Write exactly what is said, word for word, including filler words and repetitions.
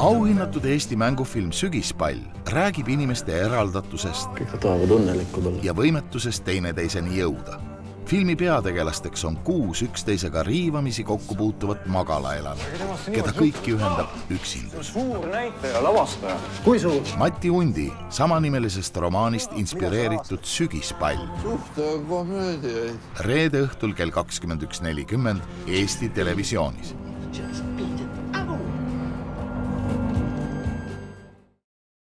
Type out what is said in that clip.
Auhinnatud Eesti mängufilm Sügispall räägib inimeste eraldatusest Kõik tahavad õnnelikud olla. ja võimetusest teineteiseni jõuda. Filmi peategelasteks on kuus üksteisega riivamisi kokku puutuvat magalaelane, keda kõiki ühendab üksindus. Suur näitaja, lavastaja. Kui suur? Mati Undi samanimelisest romaanist inspireeritud Sügispall. Suhte komöödiaid. Reede õhtul kell kakskümmend üks nelikümmend Eesti Televisioonis.